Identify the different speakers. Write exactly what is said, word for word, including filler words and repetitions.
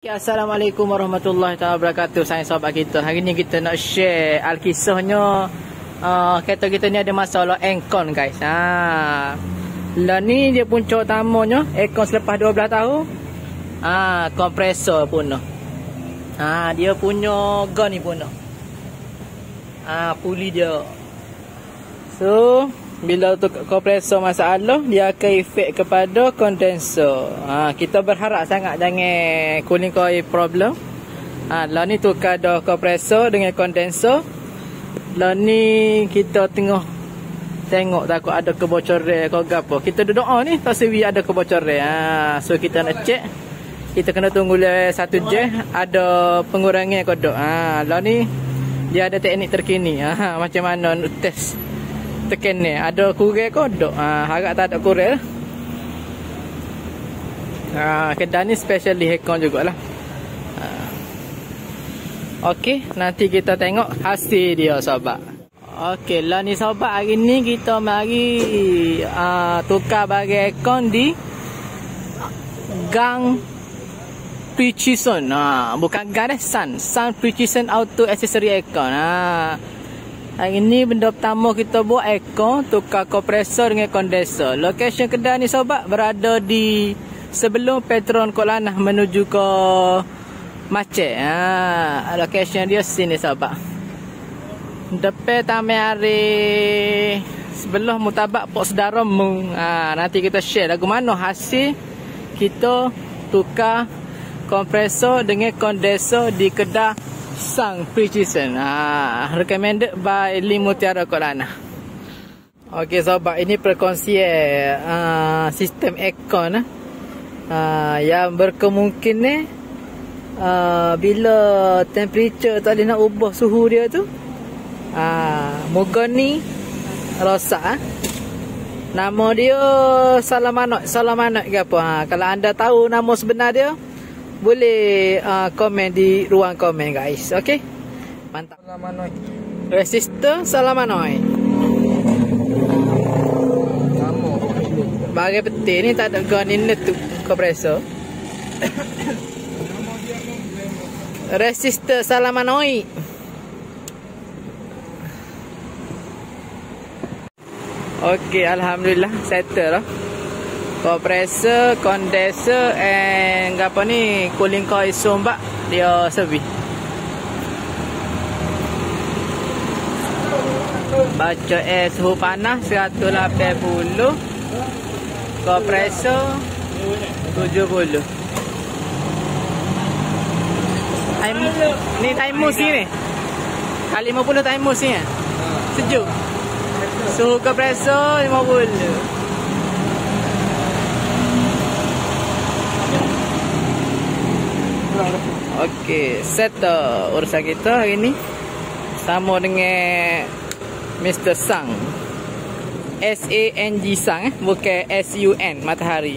Speaker 1: Assalamualaikum warahmatullahi wabarakatuh. Saya sahabat kita. Hari ni kita nak share alkisahnya. Uh, kereta kita ni ada masalah aircon guys. Ha. Lah ni dia punca utamanya aircon selepas dua belas tahun. Ah, ha, kompresor punah. Ha, dia punya gun ni punah. Ah, ha, puli dia. So, bila tu kompresor masalah, dia akan efek kepada kondensor. Ha, kita berharap sangat jangan cooling coil problem. Ha, lah ni tukar dah kompresor dengan kondensor. Lah ni kita tengok tengok takut ada kebocoran ke apa. Kita duduk oh ni tak sewi ada kebocoran. Ha, so kita nak check. Kita kena tunggu le satu jam ada pengurangan kodok. Ha, lah ni dia ada teknik terkini. Ha, macam mana test tekan ni ada kurang kodok. Ha, harap tak ada kurang. Ha, kedai ni specially aircon jugalah. Ha. Okey, nanti kita tengok hasil dia sahabat. Okey, lah ni sahabat, hari ni kita mari uh, tukar bagi aircon di Gang Precision. Ha, bukan Gang eh, Sun. Sun Precision Auto Accessory Aircon. Ha. Hari ni benda pertama kita buat aircon, tukar kompresor dengan kondensor. Lokasi kedai ni sobat berada di sebelum Petron Kok Lanah menuju ke Macet. Ha, lokasi dia sini sobat. Depan Taman Ari sebelah Mutabak Pok Sedara Mung. Ha, nanti kita share lagu mana hasil kita tukar kompresor dengan kondensor di kedai Sun Precision. Ha, recommended by Lim Mutiara Kok Lanah. Okey sahabat, ini perkongsian uh, sistem aircon uh, yang berkemungkinan uh, bila temperature tak boleh nak ubah suhu dia tu, uh, moga ni rosak. Uh. Nama dia Salamanot, Salamanot ke apa. Ha, kalau anda tahu nama sebenar dia, boleh uh, komen di ruang komen guys. Okey. Mantap. Salamanoi. Resistor Salamanoi. Nama bagai peti ni tak ada gun ini tu kompresor. Resistor Salamanoi. Okey, alhamdulillah settle lah. Kompresor, kondensor and apa ni cooling coil sombak dia servis. Baca air suhu panas seratus lapan puluh. Kompresor tujuh puluh. Time ni time musim ni. Kali lima puluh time musim ni. Sejuk. Suhu kompresor lima puluh. Okey, settle urusan kita hari ni sama dengan Mister Sang. S A N G Sang eh, bukan S U N matahari.